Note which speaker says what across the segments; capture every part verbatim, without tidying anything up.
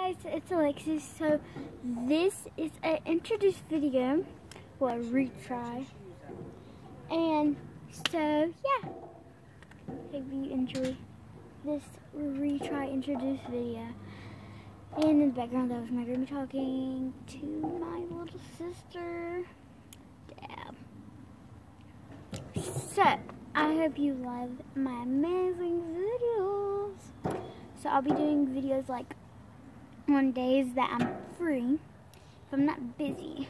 Speaker 1: guys, it's Alexis. So this is an introduce video, well, a retry, and so yeah, hope you enjoy this retry introduce video. And in the background, that was my grandma talking to my little sister. Yeah. So I hope you love my amazing videos. So I'll be doing videos like on days that I'm free, if I'm not busy.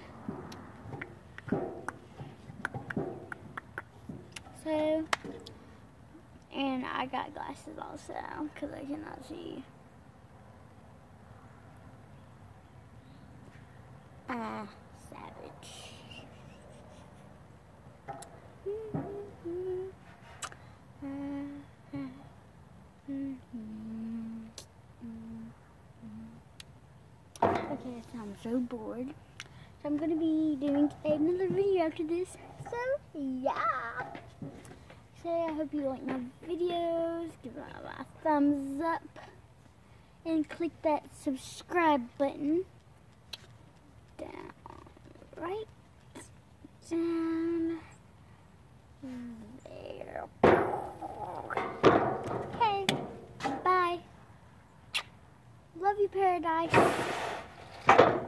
Speaker 1: So, and I got glasses also, because I cannot see. Ah, uh, savage. Okay, so I'm so bored. So I'm going to be doing another video after this. So, yeah. So I hope you like my videos. Give them a thumbs up. And click that subscribe button. Down. Right down there. Okay. Bye. Love you, Paradise.